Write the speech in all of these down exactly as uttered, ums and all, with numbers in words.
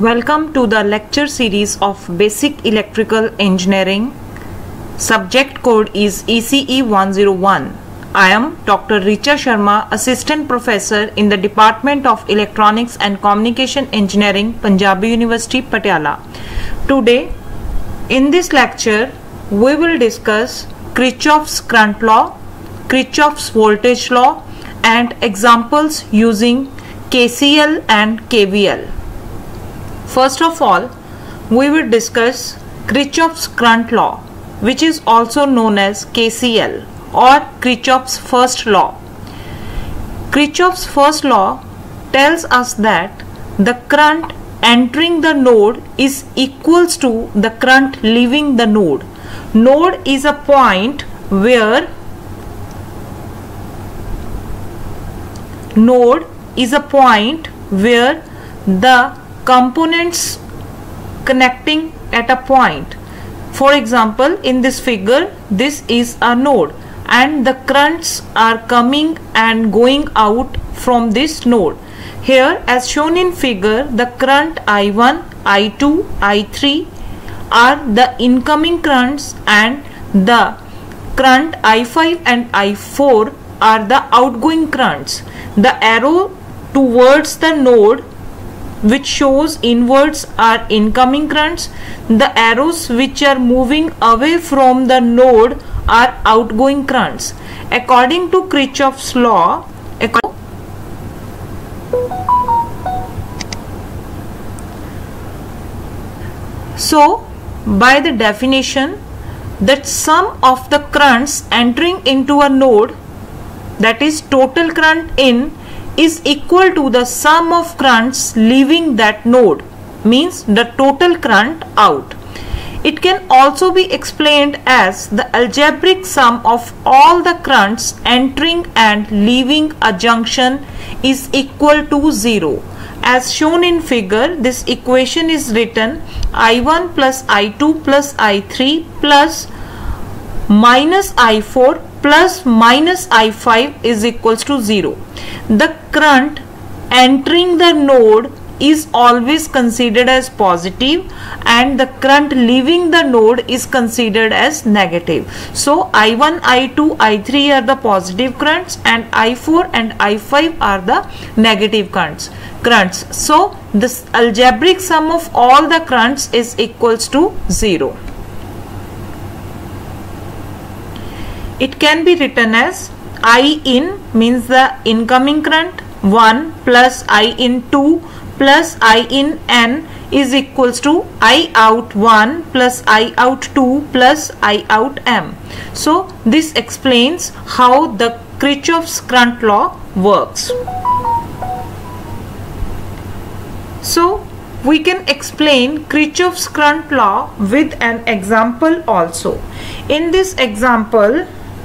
Welcome to the lecture series of Basic Electrical Engineering. Subject code is E C E one oh one. I am Doctor Richa Sharma, Assistant Professor in the Department of Electronics and Communication Engineering, Punjab University, Patiala. Today, in this lecture, we will discuss Kirchhoff's current law, Kirchhoff's voltage law, and examples using K C L and K V L. First of all, we will discuss Kirchhoff's current law, which is also known as K C L or Kirchhoff's first law. Kirchhoff's first law tells us that the current entering the node is equals to the current leaving the node. Node is a point where node is a point where the components connecting at a point. For example, in this figure, this is a node and the currents are coming and going out from this node. Here, as shown in figure, the current I one, I two, I three are the incoming currents and the current I five and I four are the outgoing currents. The arrow towards the node which shows inwards are incoming currents. The arrows which are moving away from the node are outgoing currents. According to Kirchhoff's law, so by the definition, that sum of the currents entering into a node, that is total current in, is equal to the sum of currents leaving that node, means the total current out. It can also be explained as the algebraic sum of all the currents entering and leaving a junction is equal to zero. As shown in figure, this equation is written I one plus I two plus I three plus minus I four plus minus I five is equals to zero. The current entering the node is always considered as positive and the current leaving the node is considered as negative. So I one, I two, I three are the positive currents and I four and I five are the negative currents. currents. So this algebraic sum of all the currents is equals to zero. It can be written as I in means the incoming current one plus I in two plus I in n is equals to I out one plus I out two plus I out m. So this explains how the Kirchhoff's current law works. So we can explain Kirchhoff's current law with an example also. In this example,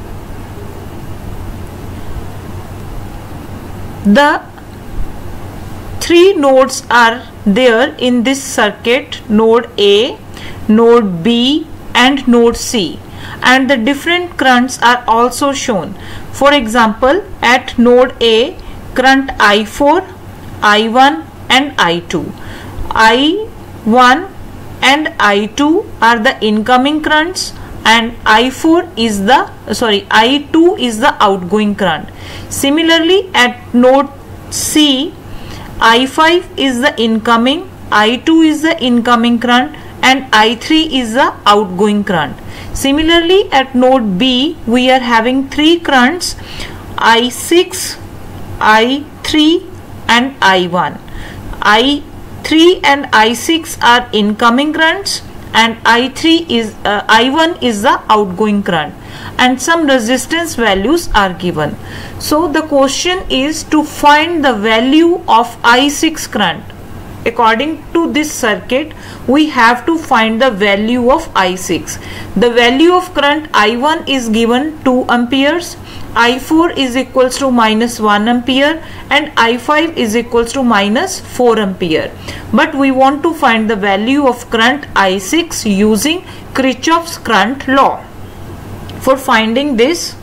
the three nodes are there in this circuit, node A, node B and node C, and the different currents are also shown. For example, at node A, current I four, I one and I two. I one and I two are the incoming currents and I four is the sorry I two is the outgoing current. Similarly, at node C, I five is the incoming, I two is the incoming current and I three is the outgoing current. Similarly, at node B, we are having three currents, I six, I three and I one. I three and I six are incoming currents and I three is uh, I one is the outgoing current, and some resistance values are given. So the question is to find the value of I six current. According to this circuit, we have to find the value of I six. The value of current I one is given two amperes, I four is equals to minus one ampere and I five is equals to minus four ampere. But we want to find the value of current I six using Kirchhoff's current law. For finding this,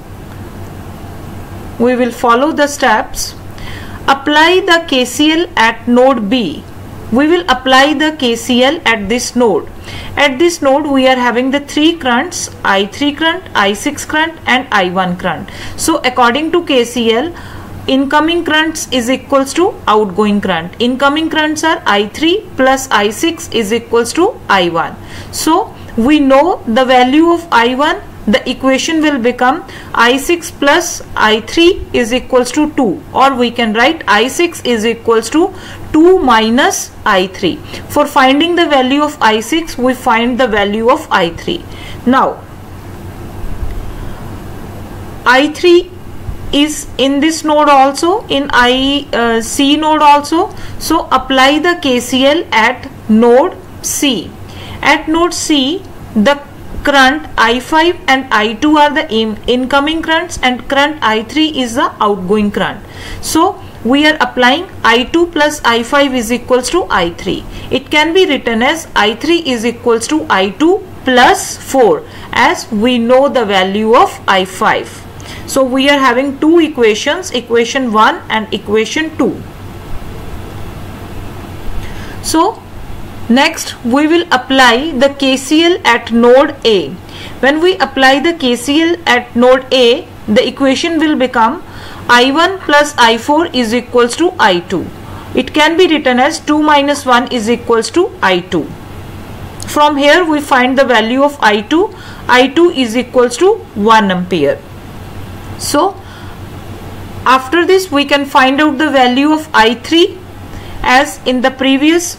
we will follow the steps. Apply the K C L at node B. we will apply the K C L at this node. At this node we are having the three currents, I three current, I six current and I one current. So according to K C L, incoming currents is equals to outgoing current. Incoming currents are I three plus I six is equals to I one. So we know the value of I one. The equation will become I six plus I three is equals to two, or we can write I six is equals to two minus I three. For finding the value of I six, we find the value of I three. Now I three is in this node also, in I uh, C node also. So apply the K C L at node C. At node C, the current I five and I two are the in incoming currents and current I three is the outgoing current. So we are applying I two plus I five is equals to I three. It can be written as I three is equals to I two plus four, as we know the value of I five. So we are having two equations, equation one and equation two. So next we will apply the K C L at node A. When we apply the K C L at node A, the equation will become I one plus I four is equals to I two. It can be written as two minus one is equals to I two. From here we find the value of I two. I two is equals to one ampere. So after this we can find out the value of I three, as in the previous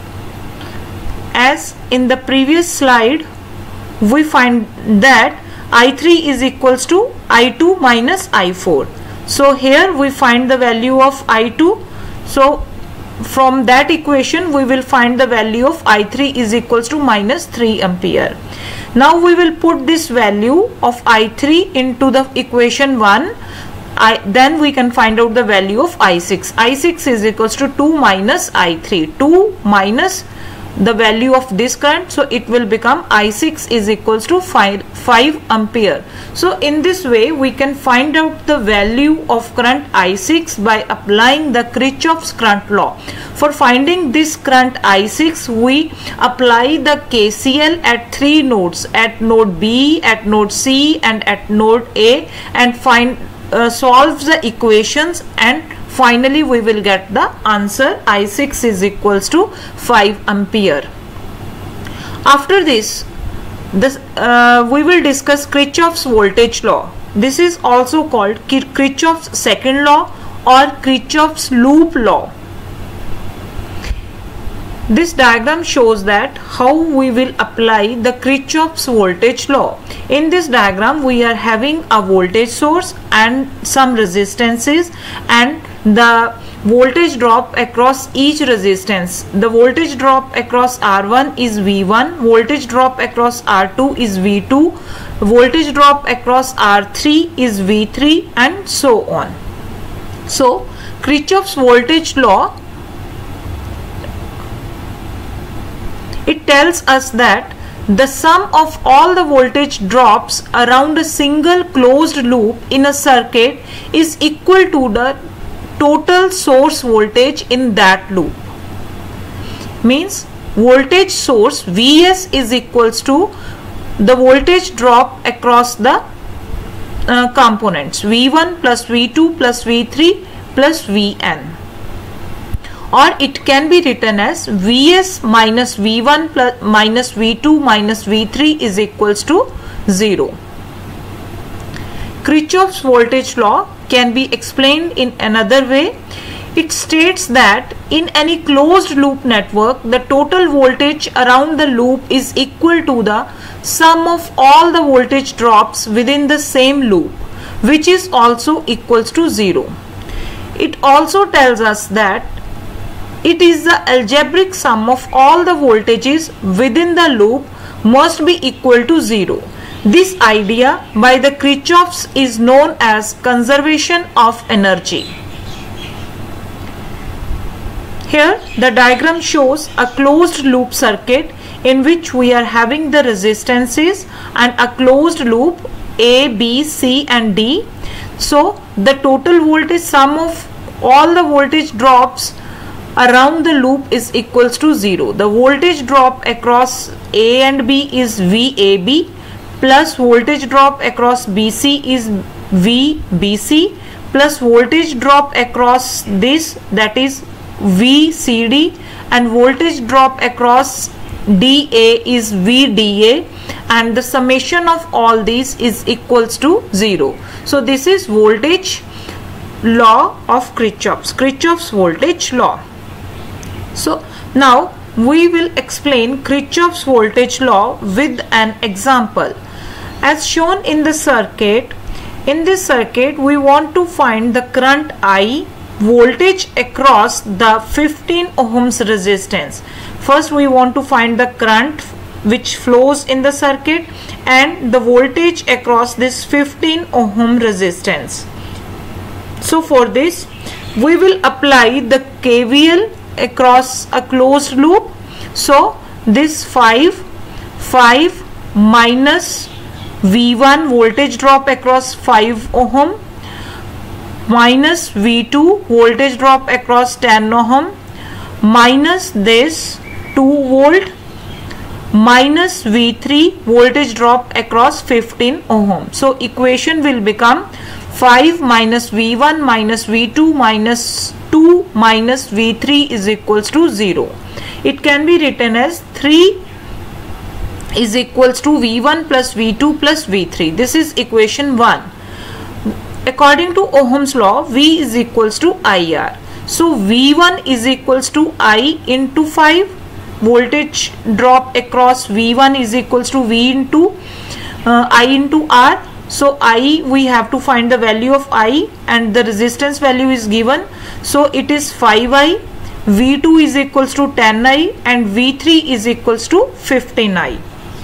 as in the previous slide we find that I three is equals to I two minus I four. So here we find the value of I two. So from that equation we will find the value of I three is equals to minus three ampere. Now we will put this value of I three into the equation one. I, then we can find out the value of I six. I six is equals to two minus I three. two minus the value of this current, so it will become I six is equals to five, five ampere. So in this way we can find out the value of current I six by applying the Kirchhoff's current law. For finding this current I six, we apply the K C L at three nodes, at node B, at node C and at node A, and find uh, solve the equations, and finally we will get the answer I six is equals to five ampere. After this, this uh, we will discuss Kirchhoff's voltage law. This is also called Kirchhoff's second law or Kirchhoff's loop law. This diagram shows that how we will apply the Kirchhoff's voltage law. In this diagram we are having a voltage source and some resistances, and the voltage drop across each resistance. The voltage drop across R one is V one, voltage drop across R two is V two, voltage drop across R three is V three, and so on. So Kirchhoff's voltage law, it tells us that the sum of all the voltage drops around a single closed loop in a circuit is equal to the total source voltage in that loop. Means voltage source V S is equals to the voltage drop across the uh, components V one plus V two plus V three plus V N. Or it can be written as V S minus V one plus minus V two minus V three is equals to zero. Kirchhoff's voltage law can be explained in another way. It states that in any closed loop network, the total voltage around the loop is equal to the sum of all the voltage drops within the same loop, which is also equals to zero. It also tells us that it is the algebraic sum of all the voltages within the loop must be equal to zero. This idea by the Kirchhoffs is known as conservation of energy. Here the diagram shows a closed loop circuit in which we are having the resistances and a closed loop A, B, C and D. So the total voltage sum of all the voltage drops around the loop is equals to zero. The voltage drop across A and B is V A B plus voltage drop across B C is V B C plus voltage drop across this, that is V C D, and voltage drop across D A is V D A, and the summation of all these is equals to zero. So this is voltage law of Kirchhoff's, Kirchhoff's voltage law. So now we will explain Kirchhoff's voltage law with an example. As shown in the circuit, in this circuit we want to find the current I, voltage across the fifteen ohms resistance. First we want to find the current which flows in the circuit and the voltage across this fifteen ohm resistance. So for this we will apply the K V L across a closed loop. So this five five minus V one, voltage drop across five ohm, minus V two, voltage drop across ten ohm, minus this two volt, minus V three, voltage drop across fifteen ohm. So equation will become five minus V one minus V two minus two minus V three is equals to zero. It can be written as three is equals to V one plus V two plus V three. This is equation one. According to Ohm's law, V is equals to I R. So V one is equals to I into five. Voltage drop across V one is equals to V into uh, I into R. So I, we have to find the value of I, and the resistance value is given. So it is five I, V two is equals to ten I, and V three is equals to fifteen I.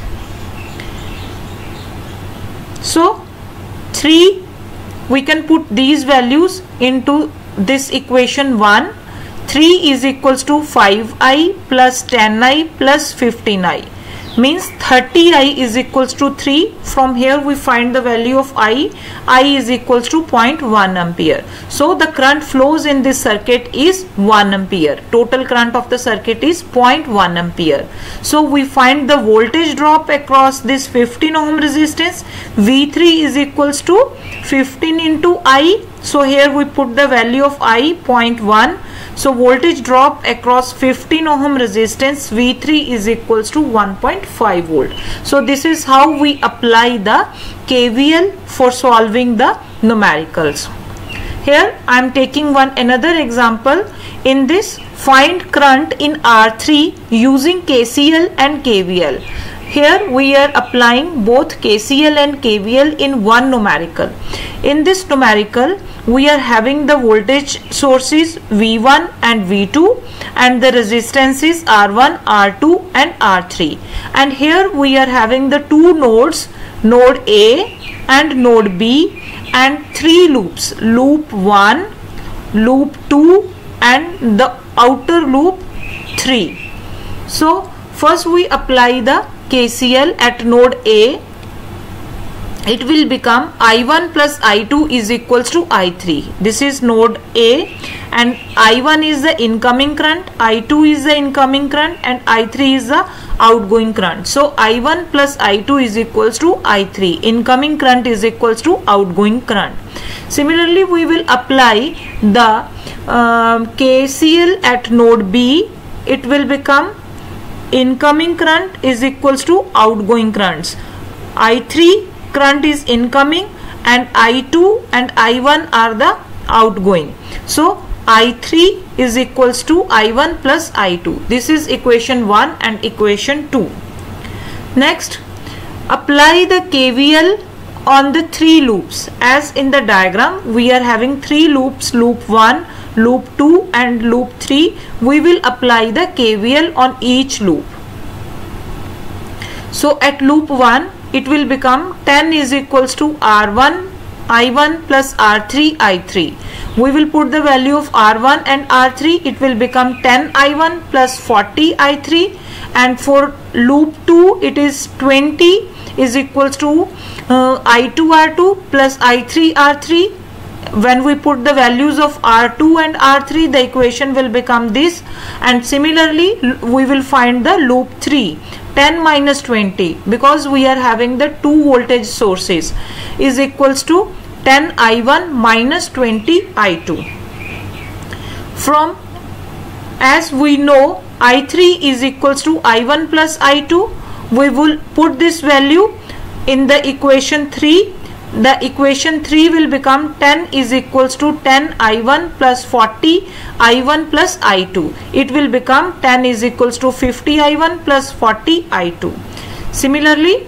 So three, we can put these values into this equation one. three is equals to five I plus ten I plus fifteen I, means thirty I is equals to three. From here we find the value of I. I is equals to zero point one ampere. So the current flows in this circuit is one ampere. Total current of the circuit is zero point one ampere. So we find the voltage drop across this fifteen ohm resistance. V three is equals to fifteen into I. So here we put the value of I, zero point one. So voltage drop across fifteen ohm resistance V three is equals to one point five volt. So this is how we apply the K V L for solving the numericals. Here I am taking one another example. In this, find current in R three using K C L and K V L. Here we are applying both K C L and K V L in one numerical. In this numerical, we are having the voltage sources V one and V two, and the resistances R one, R two and R three. And here we are having the two nodes, node A and node B, and three loops, loop one, loop two and the outer loop three. So first we apply the K C L at node A. It will become I one plus I two is equals to I three. This is node A, and I one is the incoming current, I two is the incoming current, and I three is the outgoing current. So I one plus I two is equals to I three. Incoming current is equals to outgoing current. Similarly, we will apply the um, K C L at node B. It will become incoming current is equals to outgoing currents. I three current is incoming and I two and I one are the outgoing. So I three is equals to I one plus I two. This is equation one and equation two. Next, apply the K V L on the three loops. As in the diagram, we are having three loops, loop one, loop two and loop three. We will apply the K V L on each loop. So at loop one, it will become ten is equals to R one I one plus R three I three. We will put the value of R one and R three. It will become ten I one plus forty I three, and for loop two it is twenty is equals to uh, I two R two plus I three R three when we put the values of R two and R three, the equation will become this, and similarly we will find the loop three, ten minus twenty, because we are having the two voltage sources, is equals to ten I one minus twenty I two. From, as we know, I three is equals to I one plus I two, we will put this value in the equation three. The equation three will become ten is equals to ten I one plus forty I one plus I two. It will become ten is equals to fifty I one plus forty I two. Similarly,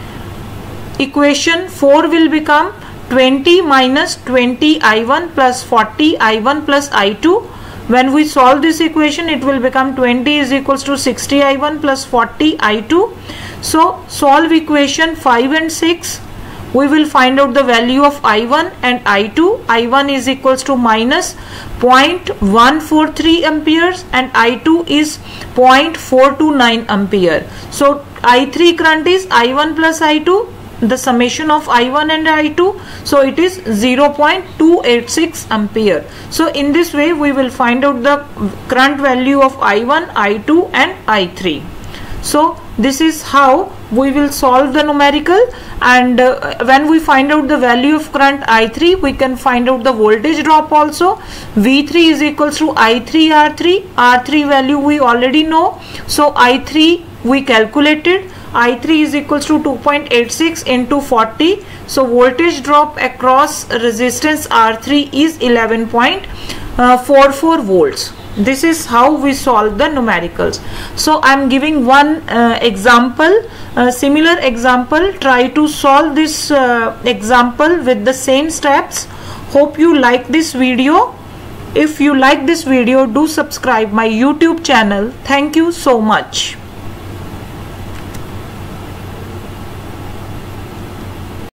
equation four will become twenty minus twenty I one plus forty I one plus I two. When we solve this equation, it will become twenty is equals to sixty I one plus forty I two. So solve equation five and six. We will find out the value of I one and I two. I one is equals to minus zero point one four three amperes and I two is zero point four two nine ampere. So I three current is I one plus I two, the summation of I one and I two. So it is zero point two eight six ampere. So in this way we will find out the current value of I one, I two and I three. So this is how we will solve the numerical, and uh, when we find out the value of current I three, we can find out the voltage drop also. V three is equals to I three R three. R three value we already know, so I three we calculated. I three is equals to two point eight six into forty. So voltage drop across resistance R three is eleven point four four volts. This is how we solve the numericals. So I am giving one uh, example, a similar example. Try to solve this uh, example with the same steps. Hope you like this video. If you like this video, do subscribe my YouTube channel. Thank you so much.